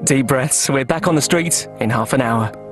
Deep breaths. We're back on the street in half an hour.